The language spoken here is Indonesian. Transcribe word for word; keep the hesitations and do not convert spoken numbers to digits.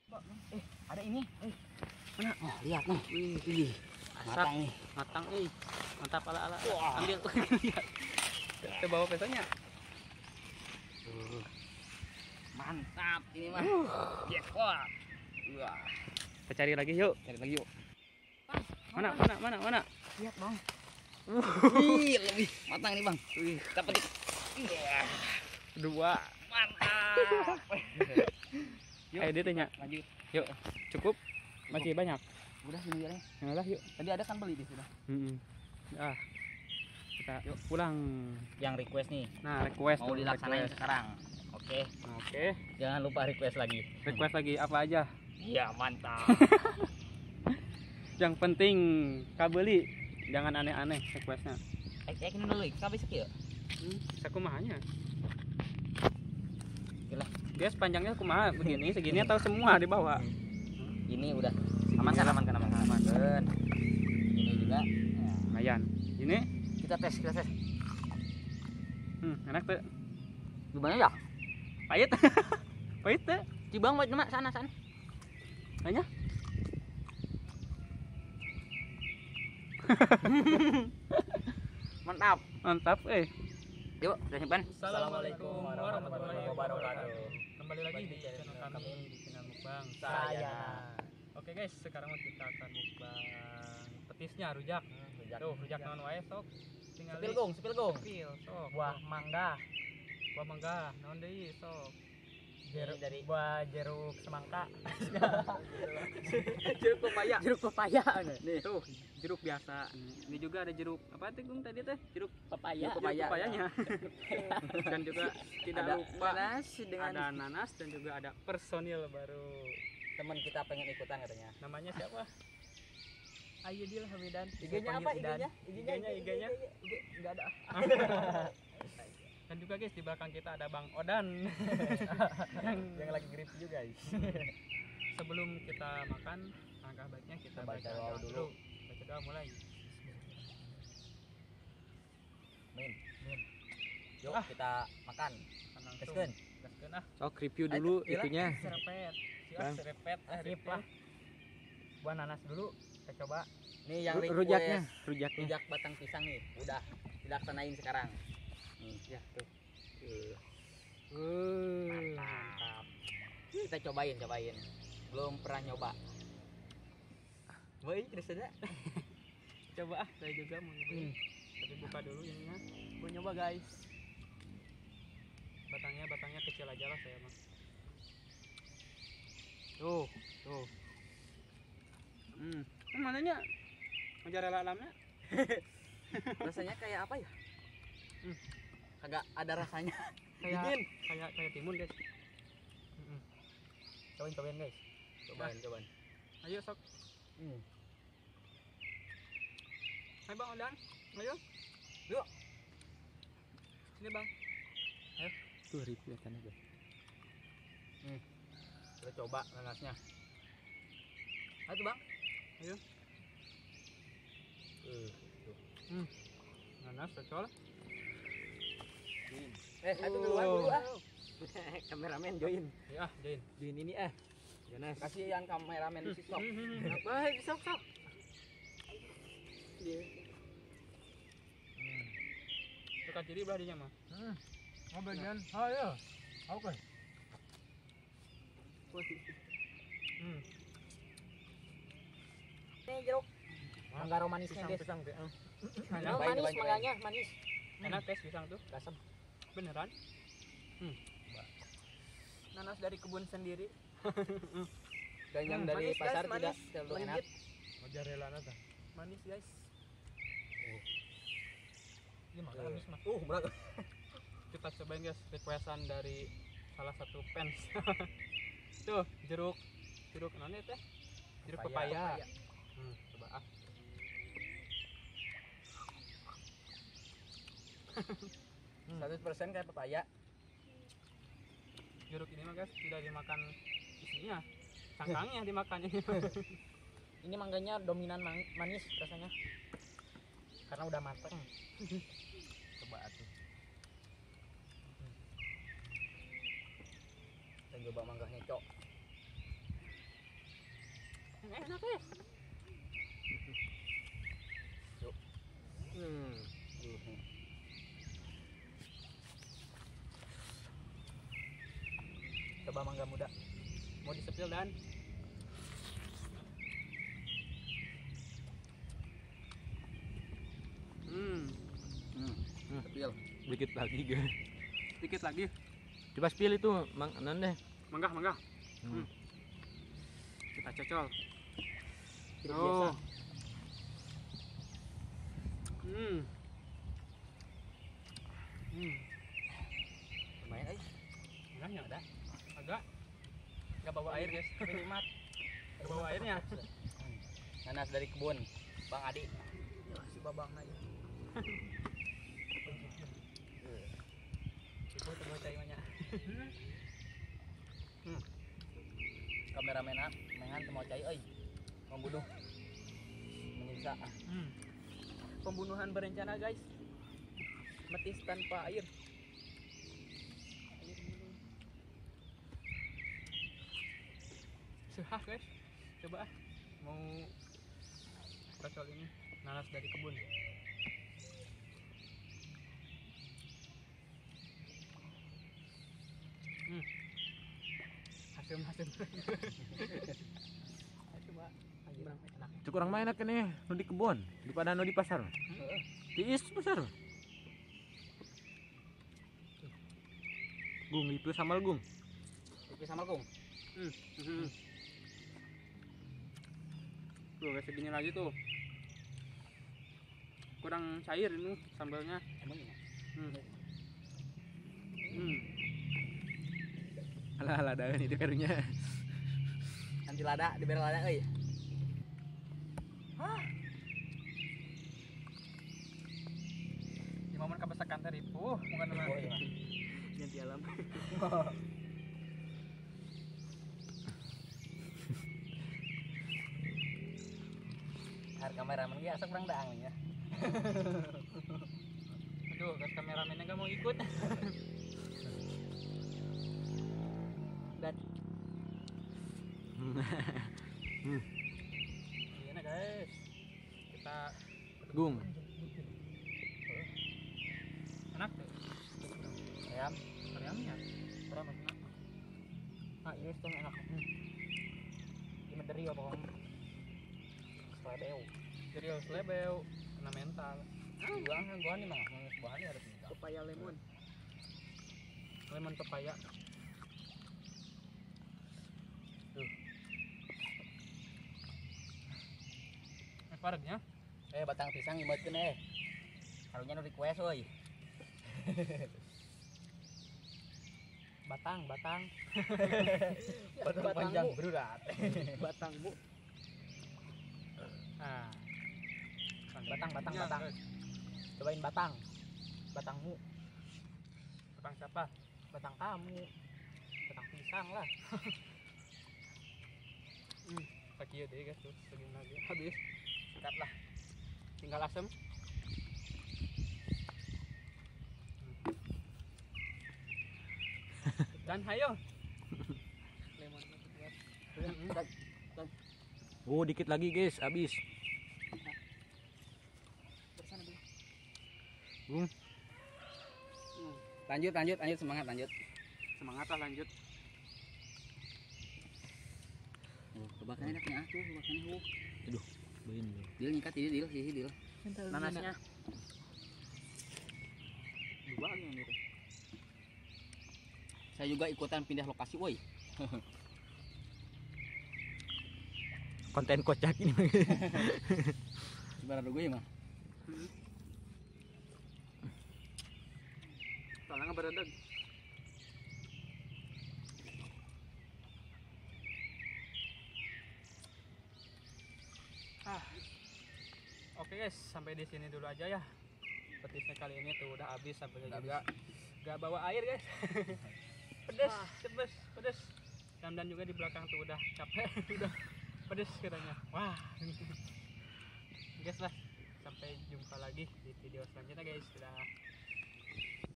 Eh, ada ini. Eh, mana? Oh, lihat nih. Wih, wih. Matang nih. Matang, eh. Mantap ala ala. Wah. Ambil. Lihat. Kita bawa pesonya. Uh, mantap ini mah. Uh. Jackpot. Wah. Kita cari lagi yuk. Cari lagi yuk. Mana, mana, mana, mana? Lihat, Bang. Uh. Wih, lebih matang nih, Bang. Wih, kita petik. Iya. Dua. Mantap. Yuk, ayo dia tanya. Lanjut. Yuk, cukup? Masih banyak? Udah ini aja. Yang lah yuk. Tadi ada kan beli di sudah. Hmm. Ah. Kita yuk pulang. Yang request nih. Nah, request mau dilaksanain request. sekarang. Oke. Oke. Jangan lupa request lagi. Request lagi apa aja? Iya, mantap. Yang penting kabeli, jangan aneh-aneh requestnya. Eh, eh ini dulu, kabeh sekieu. Hmm, sakumahanya. Gila. Dia sepanjangnya kumaha begini, segini atau semua dibawa? Ini udah aman kan, aman kan, aman kan, aman. Dan ini juga lumayan. Ini kita tes, kita tes. Hmm, enak tuh. Gimana ya? Pahit. Pahit tuh. Cibang buat nama sana sana. Tanya. Mantap. Mantap, eh. Yuk, udah simpan. Assalamualaikum warahmatullahi wabarakatuh. Kembali lagi di channel kami di channel mukbang Saya. Oke guys, sekarang kita akan mukbang petisnya rujak. Rujak. Tuh, rujak non wae sok. Tinggal Sepil gong, sepil gong. Sepil sok. Buah mangga. Buah mangga, naon deui sok. Jeruk dari buah jeruk semangka. jeruk pepaya. Jeruk pepaya. Nih, tuh, jeruk biasa. Ini juga ada jeruk apa tuh Gung tadi teh? Jeruk Pepaya. jeruk pepaya. Pepayanya. Dan juga tidak ada lupa nanas dengan ada nanas dan juga ada personil baru. Teman kita pengen ikutan katanya. Namanya siapa? Ayyudil Hamidan. I G-nya apa? I G-nya? I G-nya, I G-nya. Enggak ada. Dan juga guys di belakang kita ada Bang Odan yang yang lagi grip juga guys. Sebelum kita makan, langkah baiknya kita baca baca doa doa dulu. Baca doa mulai. Min. Min. Yuk Ah. kita makan. Langsung. Gaskeun. Gaskeun ah. Sok review dulu Ayo, itunya. Serepet. Siap Bang. serepet. Ah, Sip lah. Buah nanas dulu. Kita coba. Nih yang Ru- request rujaknya, rujaknya. rujak batang pisang nih. Udah dilaksanain sekarang. Nih, Ya, tuh. Uh. mantap. Kita cobain, cobain. Belum pernah nyoba. Woi, terus ada. Coba ah, saya juga mau nyobain. Hmm. Tapi buka dulu ininya. Mau nyoba, guys. Batangnya batangnya kecil aja lah saya mah. Tuh, tuh. Hmm, kan mananya ngejar alamnya. Rasanya kayak apa ya? Hmm. Kagak ada rasanya. Kayak Dingin. kayak kayak timun guys. Mm-mm. Cobain, cobain, guys. Cobain, cobain. Ayo sok. Hmm. Hai Bang Odan. Ayo. Yuk. Sini Bang. Ayo. Tuh review sana guys. Hmm. Kita coba nanasnya. Ayo, Bang. Ayo. Uh. Hmm. Nanas cocol. Eh, satu duluan dulu ah. Kameramen join. Ya, join. Di ini ah. Ganas. Kasihan kameramen si sok. Apa? Sok sok. Hmm. Dekat kiri belah dinya mah. Hmm. Oh bagian. Oh iya. Oke. Hmm. Ini jeruk. Mangga romanisnya guys. Pisang teh. Enak, Nah, cobain, manis cobain, cobain. mangganya, manis. Enak guys pisang tuh. Asam. Beneran? Hmm. Nanas dari kebun sendiri. Dan yang Hmm, dari manis, pasar guys, tidak manis. terlalu enak. Legit. Wajar relana tah. Manis guys. Ini makan uh, habis, Mas. Uh, berat. Kita cobain guys requestan dari salah satu fans. Tuh jeruk jeruk nanya teh jeruk Pepaya. pepaya. Hmm, coba ah. seratus persen kayak pepaya. Jeruk ini mah guys tidak dimakan isinya, cangkangnya dimakan ini. Ini mangganya dominan man manis rasanya. Karena udah mateng. Coba atuh. Kita coba mangganya, Cok. enak guys. Hmm. Coba mangga muda. Mau disepil dan hmm Hmm. Sepil. Dikit lagi guys. dikit lagi. Coba spill itu mang nan deh. Mangga mangga. Hmm. Kita cocol. Hidup Oh. biasa. Hmm. Hmm. Lumayan eh. Enggaknya ada. Agak. Enggak bawa air guys. Nikmat. Enggak bawa airnya. Nanas dari kebun Bang Adi. Ya, si babang aja. Itu temu cai banyak. Hmm. Kameramen ah, mengan teu mau cai euy. Membunuh. Menyiksa. Hmm. Pembunuhan berencana, guys. Metis tanpa air. Air minum. Sehah guys. Coba ah. Mau cocol ini nanas dari kebun. Hmm. Asem asem. Coba air enak. Itu kurang main enak nih, nu di kebun, daripada nu di pasar. Heeh. Tiis pasar. Gung itu sambal gung. Oke sama Kung. Hmm. Hmm. Tuh kayak segini lagi tuh. Kurang cair ini sambalnya. Emang ini. Hmm. Hmm. Alah alah daun itu karunya. Nanti lada, diberi lada euy. Hah. Di momen kebesakan teripu bukan nama Oh, iya. ganti alam. Har kameramen ge asa kurang daang nih ya. Aduh, gas kameramennya nggak mau ikut. Dan Iya nah guys, kita Gung. enak tuh. ayam Ayamnya berapa enak. Ah, iya itu enak. Hmm. Ini dari apa Bang? Selebeu. jadi harus lebeu, kena mental. Ah, gua kan gua nih mah, mau bahan harus minta. Pepaya lemon, lemon pepaya. Tuh. Eh paretnya, Eh, batang pisang imeukeun eh. Harunya nu request euy. Batang, batang. Batang panjang berurat. batang bu. Nah, Batang, batang, Iya, batang. guys. Cobain batang. Batangmu, Batang siapa? batang kamu. Batang pisang lah. Hmm, kaki deh guys tuh, segini lagi. Habis, sikat lah. Tinggal asam. Dan hayo. Lemon buat. Oh, dikit lagi guys, habis. Bersana dulu. Gung. Lanjut, lanjut, lanjut semangat lanjut. Semangat lah lanjut. Oh, kebakannya enaknya ah tuh, kebakannya uh. Aduh, bayin. Dil nyikat ini dil, sisi dil. Nanasnya. Dua lagi yang ini. Saya juga ikutan pindah lokasi, woi. Konten kocak ini. Sebenarnya gue mah. Soalnya nggak beredeg. Ah. Oke guys, sampai di sini dulu aja ya. Petisnya kali ini tuh udah habis, sampai juga gak bawa air guys. Pedes, pedes, pedes. Dan dan juga di belakang tuh udah capek, udah pedes katanya. Wah. Guys lah, sampai jumpa lagi di video selanjutnya guys. Dadah.